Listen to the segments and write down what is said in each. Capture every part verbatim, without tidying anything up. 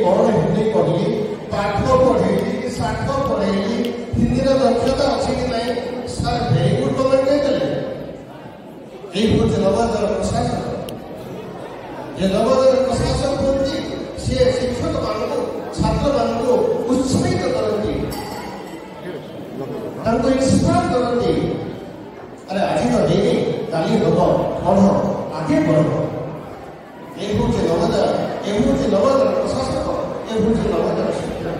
कौन हिंदी पढ़ी पाठ पढ़ेली साठ पढ़ेली हिंदी दक्षता अच्छी कि नहीं सर भेरी गुड कमेंट देते यही हूँ नवोदय प्रशासन जे नवोदय प्रशासन होती सी शिक्षक मान छात्र मान उत्साहित करती इंस्पायर करती अरे आज तो है काली हम पढ़ आगे बढ़ ये हूँ नवोदय ये हूँ नवोदय प्रशासक ये हूँ नवोदय शिक्षक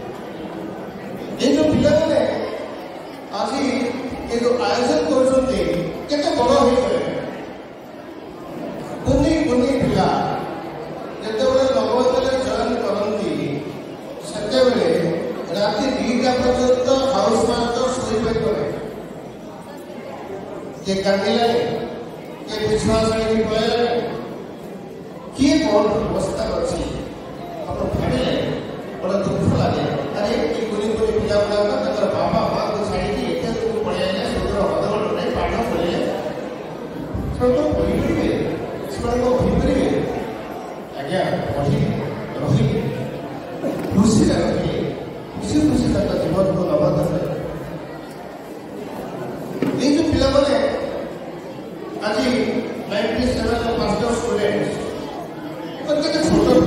ये जो पिला आज ये जो आयोजन कर बड़ हो गए कुनी कुनी पिला जिते नवोदय जॉइन करती से राति दुईटा पर्यंत हाउस मास्टर शोपे करे किए कांदिले किए पिछड़ा साड़ी पड़े किए कौन अवस्था अच्छी आप भाविले बड़ा दुख लगे अरे ये कुनी कुनी पिला गुड़ा बाबा माँ को छाड़ी एत दूर पड़े सुंदर हदगढ़ नहीं पाठ पढ़े तो भीपरे भीपरे आज्ञा पढ़ी रही खुशी लगे खुशी खुशी लगा जीवन को नवाधार ये जो पिला मैंने आज ninety seven pass out students केते छोट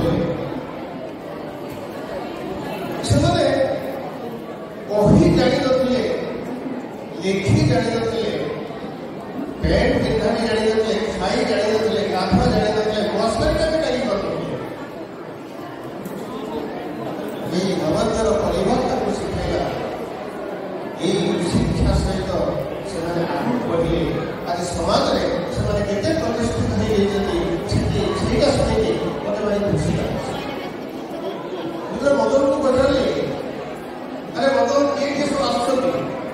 से कही जानी नथिले लेखी जानी नथिले पैंट पिंधानी जानी नथिले खाई जानी नथिले गाथा जानी नथिले मस्करीटा भी जानी नथिले ये नवोदय परिवर्तन को शिखाइला ये शिक्षा सहित से आगू बढ़े आज समाज में से केते प्रतिष्ठित होता शुणी मत भाई खुशी लगे मदन को पचारे अरे मदन किए किए सब आसुच्च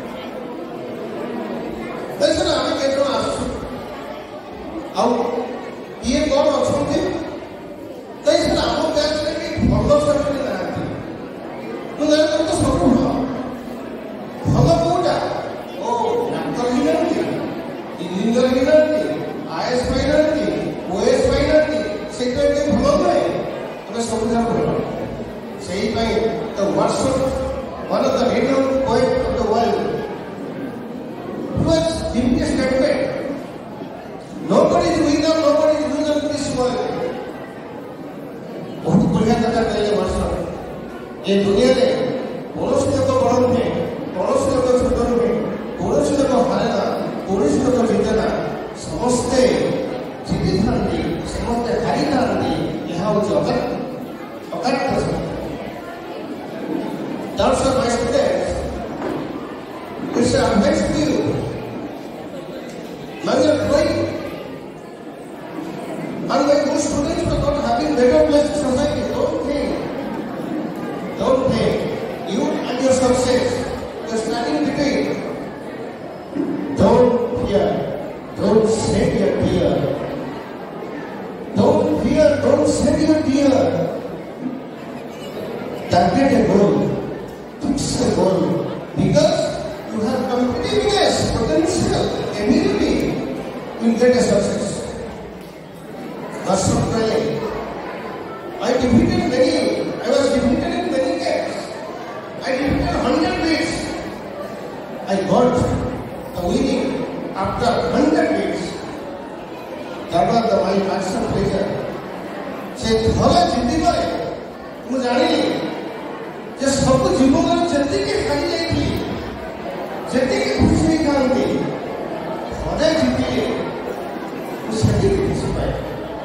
आम के आसु किए कौन अच्छा आम ब्याच भल सर्टिफिकेट ना तो सब भल कौटा ओ डाक्तर ही ना इंजीनियर ही ना आईएएस पाई ना ओएस पाई ना से भल नुहे तुम सब भल से the worship one of the renowned poet of the world was giving a statement nobody is winner nobody is loser in this world बहुत बढ़िया कथा कहले वर्षप ये दुनिया में कौन लोग बड़ नुहे कौन लोग छोट नुहे कौन लोग हारेना कौन लोग जीतेना समस्ते जीति था समस्ते हारी था यह हूँ अकाट्य That's what my students. It's an advice to you. Now you are growing. And when those students are not having better place in society, don't think. Don't think. You and your success, you are standing between. Don't fear. Don't shed your tear. Don't fear. Don't shed your tear. Target a goal. Fix the goal because you have competitiveness, potential, ability to get a success. That's not really. I defeated many. I was defeated in many games. I defeated hundred beats. I got the winning after hundred beats. That was the my maximum pleasure. से थोड़ा जिंदगी में मुझे जानी जे सब जीवन जति के खाई जाती जति के खुशी खाती थोड़े जीती उसकी खुशी पाए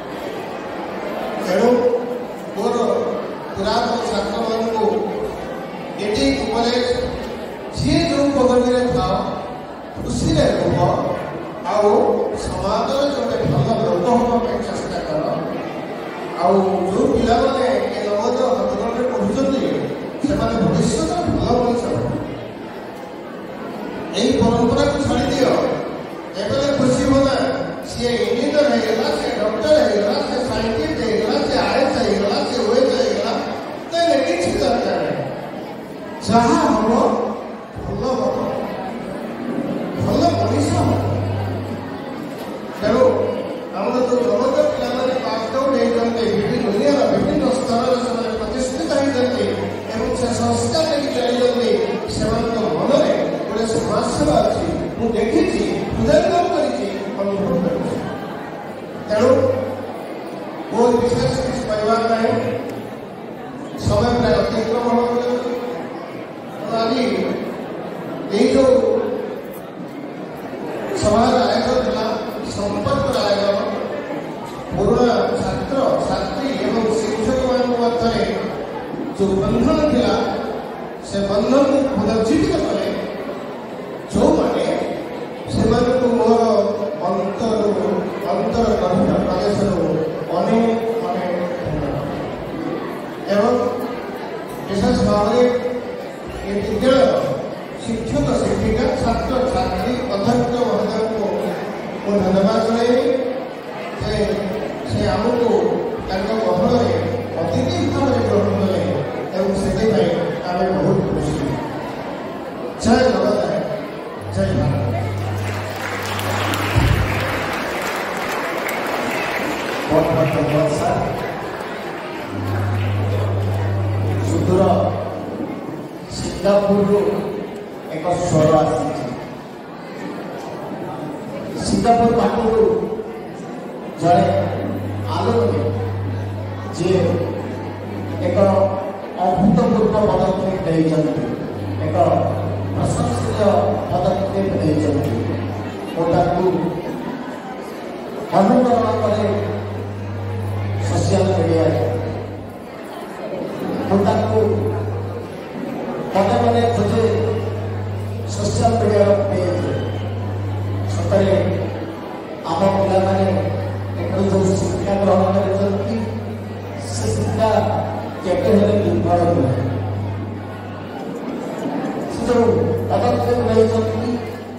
तेणु मोर पुरातन छात्र मान को ये कॉलेज जी जो पदवी में था उसी ने रुह आओ समाज में जो भल लोक होगा चेष्टा कर आओ जो पिला माने ए नवोदय हदगढ़ में पढ़ुचंती से भविष्य भल मनुष्य यही परंपरा को छाड़ी दियो एबले खुशी होला सी इंजीनियर है से डॉक्टर है से साइंटिस्ट है से आईएएस है से ओएस है तो ये किसी दरकार है जहां हम भल हम भल मनुष्य हम तेणु आम तो नवोदय पिला पास आउट होते विभिन्न दुनिया विभिन्न स्तर से प्रतिष्ठित समय प्राय अतिक्रम हो आज ये जो सभार आयोजन था संपर्क आयोजन पुराना छात्र छात्री एवं शिक्षक मध्य जो बंधन था से बंधन को पुनर्जीवित कले जो मैंने से मोर अंतर अंतर गभीर प्रदेश अनेक अनेक एवं विशेष भाव में विद्यालय शिक्षक शिक्षिका छात्र छात्री अध्यक्ष महोदय को मैं धन्यवाद जन से आमको गहन अतिथि भाव में ग्रहण कले से आम बहुत खुशी। जय जगन्नाथ, जय भारत। बहुत बहुत धन्यवाद सर। सुदूर सिंगापुर एक स्वर आसी सिंगापुर पाखु जड़े आलुमनी जे एक अभूतपूर्व पदक्षेप एक प्रशंसनीय पदक्षेप अनुकरण करे सोशल मीडिया पदे पदे खोजे सोशल मीडिया पेज सतरे आम पिला जो शिक्षा ग्रहण कर शिक्षा केटे निर्भर नुहे जो पदक्षेप नहीं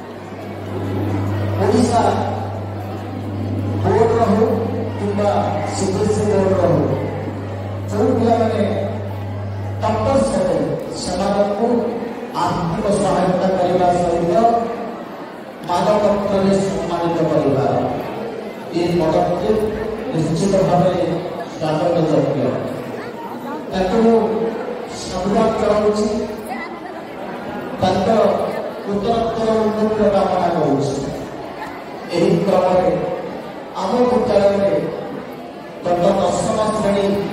ओडिशा बोर्ड रहो कि सीबीएसई बोर्ड रहो जो पिला टप्पर से आर्थिक सहायता करने सहित मानवपत्र में सम्मानित कर ये पदक्षेप निश्चित भाव स्वागत योग्य साधुवाद कराऊँगी उत्तरोत्तर उन्नति कामना करुँच क्रम आम विद्यालय गत दशम श्रेणी